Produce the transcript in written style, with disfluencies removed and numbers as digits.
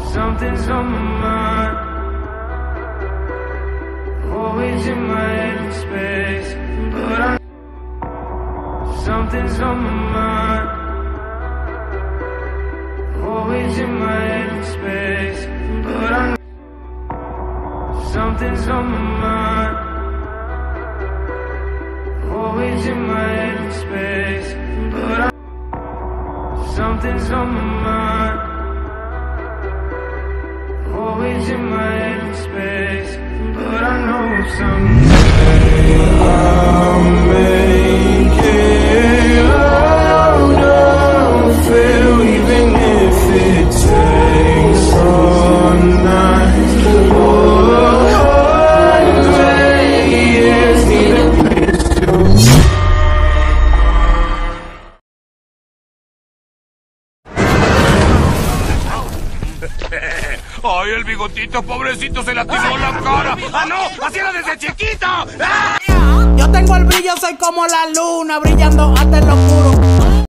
Something's on my mind, always in my head space, but I. Something's on my mind, always in my head space, but I. Something's on my mind, always in my head space, but I. Something's on my mind, always in my head space, but I know someday I'll make it out of here, even if it takes all night. ¡Ay, el bigotito, pobrecito, se lastimó la cara! ¡Ah, no! ¡Así era desde chiquito! ¡Ah! Yo tengo el brillo, soy como la luna, brillando hasta en lo oscuro.